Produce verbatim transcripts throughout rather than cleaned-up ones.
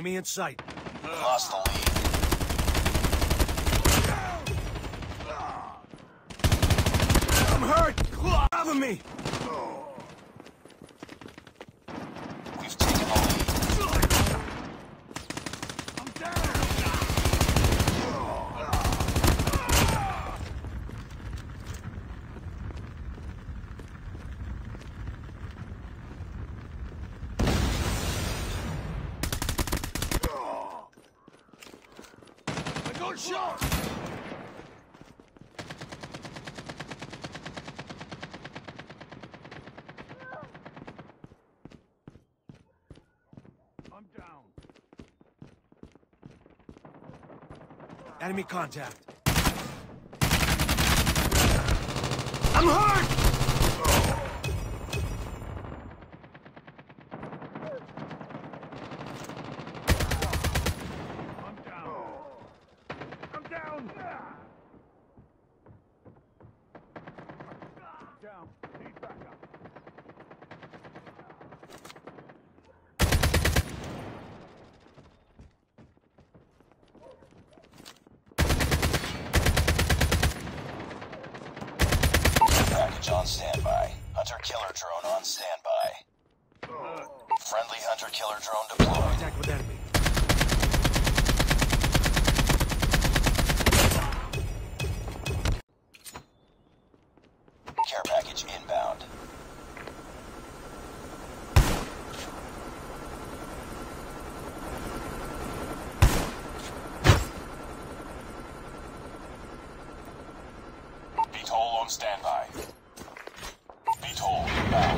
Enemy in sight. We lost the lead. I'm hurt! Cover me! We've taken the lead. I'm down! I got shot! I'm down. Enemy contact. I'm hurt! I'm down. I'm down. Down. Need backup. Package on standby. Hunter-killer drone on standby. Friendly hunter-killer drone deployed. Contact with enemy. Care package inbound. Beat-hole on standby. Beat-hole inbound.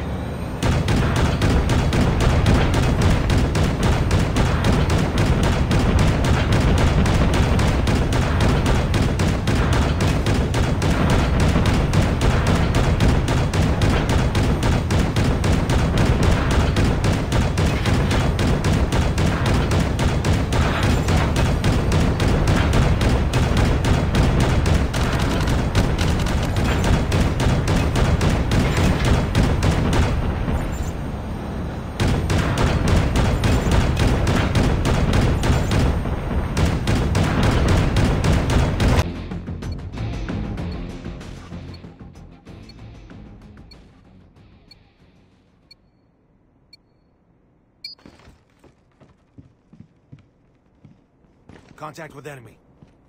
Contact with enemy.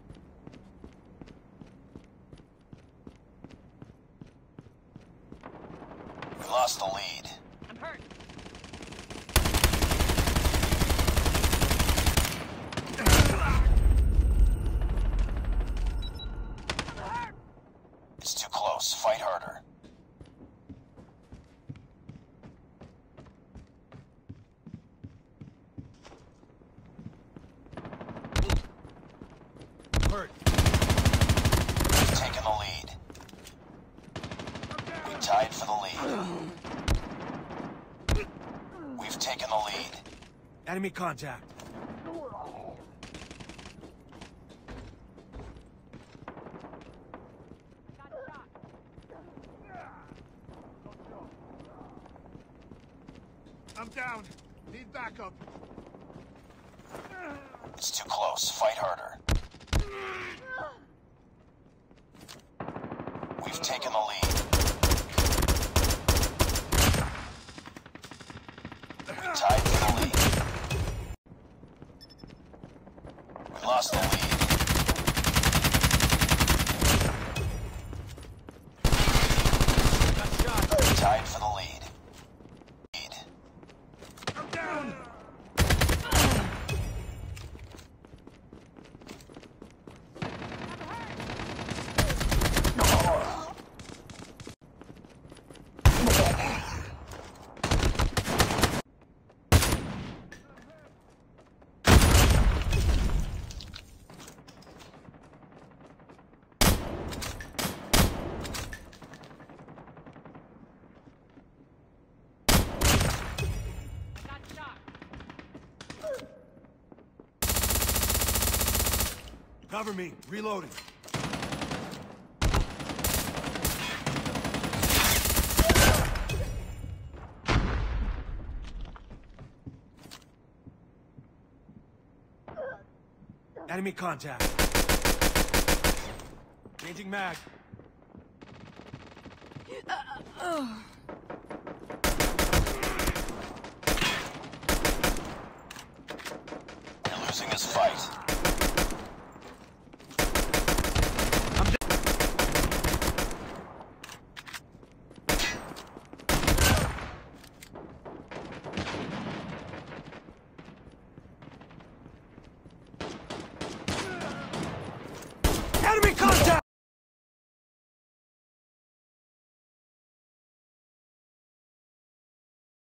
We lost the lead. I'm hurt. It's too close. Fight harder. Hurt. We've taken the lead. We tied for the lead. We've taken the lead. Enemy contact. Got shot. I'm down. Need backup. It's too close. Fight harder. We've taken the lead. We tied for the lead. We lost the lead. Got shot. We tied for the lead. Lead. I'm down. Got shot. Cover me. Reloading. Enemy contact. Changing mag. You're losing this fight.